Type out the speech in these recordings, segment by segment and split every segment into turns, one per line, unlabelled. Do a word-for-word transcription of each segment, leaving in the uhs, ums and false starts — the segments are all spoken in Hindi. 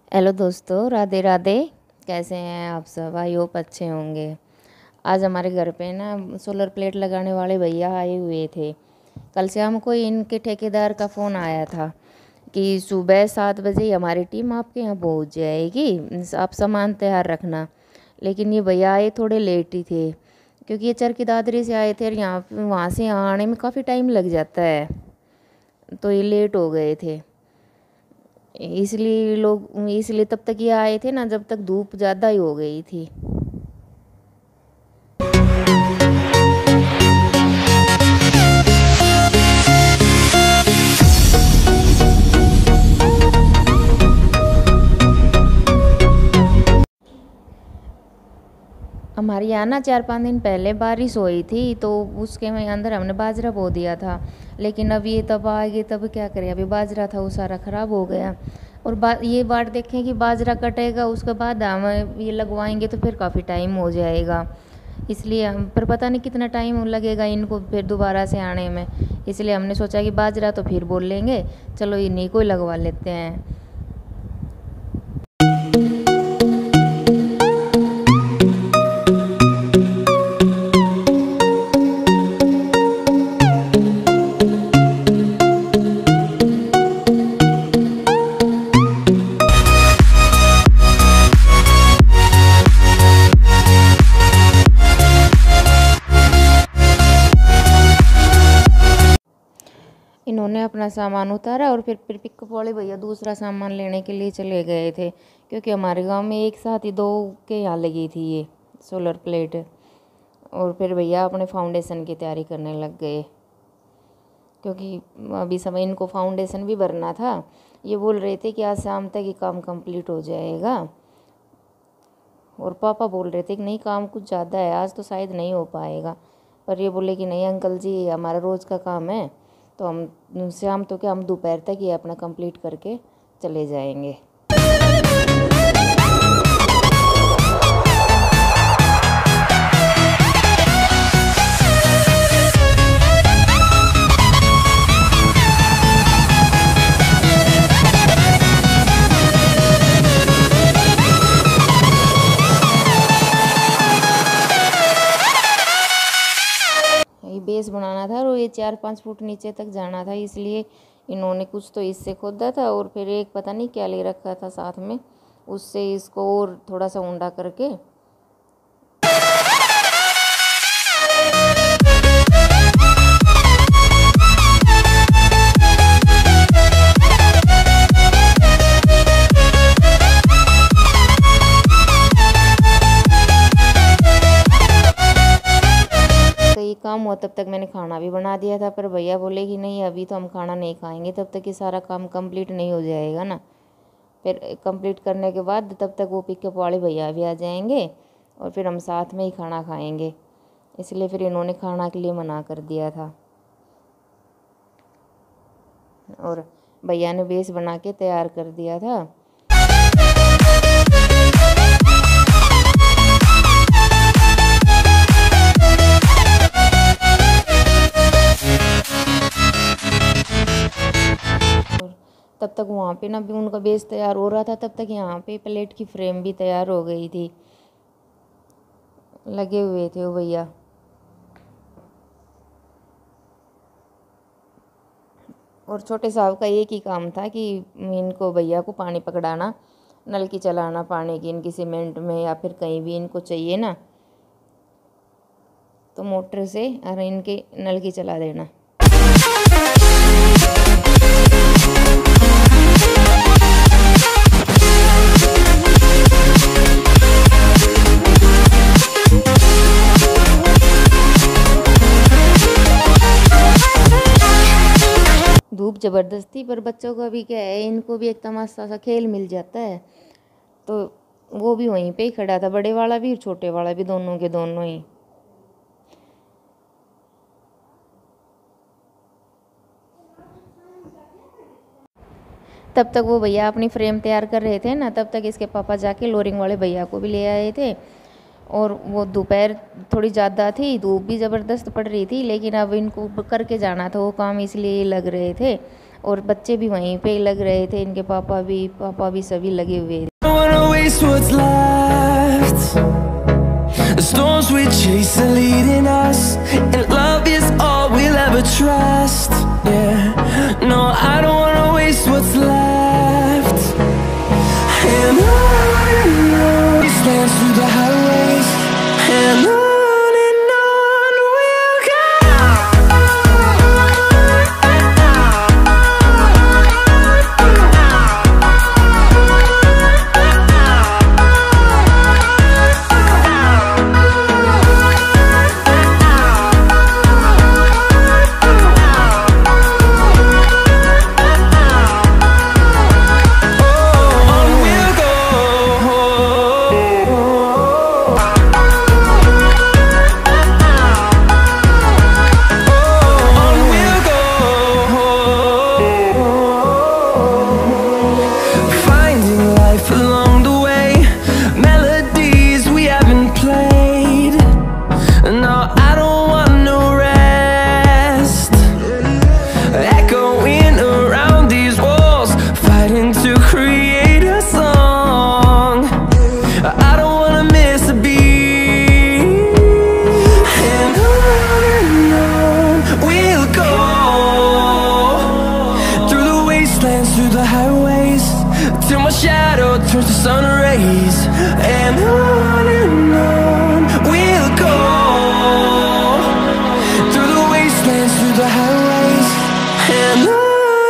हेलो दोस्तों, राधे राधे। कैसे हैं आप सब? आई होप अच्छे होंगे। आज हमारे घर पे ना सोलर प्लेट लगाने वाले भैया आए हुए थे। कल से हमको इनके ठेकेदार का फ़ोन आया था कि सुबह सात बजे ही हमारी टीम आपके यहाँ पहुँच जाएगी, आप सामान तैयार रखना। लेकिन ये भैया आए थोड़े लेट ही थे, क्योंकि ये चरखी दादरी से आए थे और यहाँ वहाँ से यहाँ आने में काफ़ी टाइम लग जाता है, तो ये लेट हो गए थे। इसलिए लोग इसलिए तब तक ये आए थे ना, जब तक धूप ज़्यादा ही हो गई थी। हमारे यहाँ ना चार पाँच दिन पहले बारिश हुई थी, तो उसके में अंदर हमने बाजरा बो दिया था। लेकिन अब ये तब आ गए, तब क्या करें, अभी बाजरा था वो सारा ख़राब हो गया। और बा ये बाट देखें कि बाजरा कटेगा, उसके बाद हम ये लगवाएंगे तो फिर काफ़ी टाइम हो जाएगा। इसलिए हम पर पता नहीं कितना टाइम लगेगा इनको फिर दोबारा से आने में। इसलिए हमने सोचा कि बाजरा तो फिर बोल लेंगे, चलो इन्हीं को ही लगवा लेते हैं। इन्होंने अपना सामान उतारा और फिर फिर पिकअप वाले भैया दूसरा सामान लेने के लिए चले गए थे, क्योंकि हमारे गांव में एक साथ ही दो के यहाँ लगी थी ये सोलर प्लेट। और फिर भैया अपने फाउंडेशन की तैयारी करने लग गए, क्योंकि अभी समय इनको फाउंडेशन भी भरना था। ये बोल रहे थे कि आज शाम तक ये काम कंप्लीट हो जाएगा। और पापा बोल रहे थे कि नहीं, काम कुछ ज़्यादा है, आज तो शायद नहीं हो पाएगा। पर ये बोले कि नहीं अंकल जी, हमारा रोज़ का काम है, तो हम शाम तो क्या, हम दोपहर तक ये अपना कंप्लीट करके चले जाएंगे। बेस बनाना था और ये चार पाँच फुट नीचे तक जाना था, इसलिए इन्होंने कुछ तो इससे खोदा था और फिर एक पता नहीं क्या ले रखा था साथ में, उससे इसको और थोड़ा सा ऊंडा करके काम हुआ। तब तक मैंने खाना भी बना दिया था, पर भैया बोले कि नहीं अभी तो हम खाना नहीं खाएंगे, तब तक ये सारा काम कंप्लीट नहीं हो जाएगा ना। फिर कंप्लीट करने के बाद तब तक वो पिकअप वाले भैया भी आ जाएंगे और फिर हम साथ में ही खाना खाएंगे। इसलिए फिर इन्होंने खाना के लिए मना कर दिया था। और भैया ने बेस बना के तैयार कर दिया था। तब तक वहाँ पे ना भी उनका बेस तैयार हो रहा था, तब तक यहाँ पे प्लेट की फ्रेम भी तैयार हो गई थी। लगे हुए थे वो भैया। और छोटे साहब का एक ही काम था कि इनको भैया को पानी पकड़ाना, नल की चलाना पानी की, इनकी सीमेंट में या फिर कहीं भी इनको चाहिए ना, तो मोटर से और इनके नल की चला देना। धूप ज़बरदस्ती, पर बच्चों का भी क्या है, इनको भी एक तमाशा सा खेल मिल जाता है, तो वो भी वहीं पे ही खड़ा था, बड़े वाला भी और छोटे वाला भी, दोनों के दोनों ही। तब तक वो भैया अपनी फ्रेम तैयार कर रहे थे ना, तब तक इसके पापा जाके लोरिंग वाले भैया को भी ले आए थे। और वो दोपहर थोड़ी ज़्यादा थी, धूप भी ज़बरदस्त पड़ रही थी, लेकिन अब इनको करके जाना था वो काम, इसलिए लग रहे थे। और बच्चे भी वहीं पे लग रहे थे, इनके पापा भी पापा भी सभी लगे हुए थे। The storms we chase are leading us, and love is all we'll ever trust. Yeah, no, I don't wanna waste what's left. And on and on we stand through the highways, and on. Shadow turns to sun rays, and on and on we'll go, through the wastelands, through the highways, and on.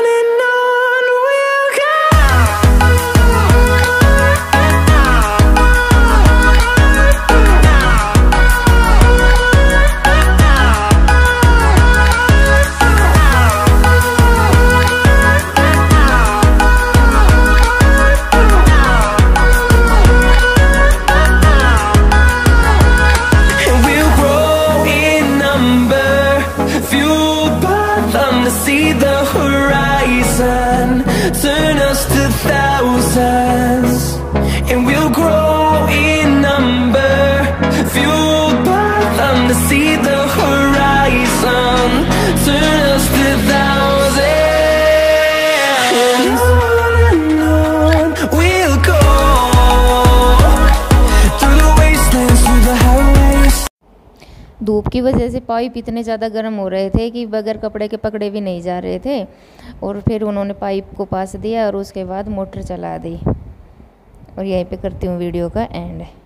See the horizon turn us to thousands, and we'll grow in number, fueled by them to see the horizon turn us to thousands, and on and on we'll go, through the wastelands, through the highways. धूप की वजह से पाइप इतने ज़्यादा गर्म हो रहे थे कि बगैर कपड़े के पकड़े भी नहीं जा रहे थे, और फिर उन्होंने पाइप को पास दिया और उसके बाद मोटर चला दी। और यहीं पे करती हूँ वीडियो का एंड।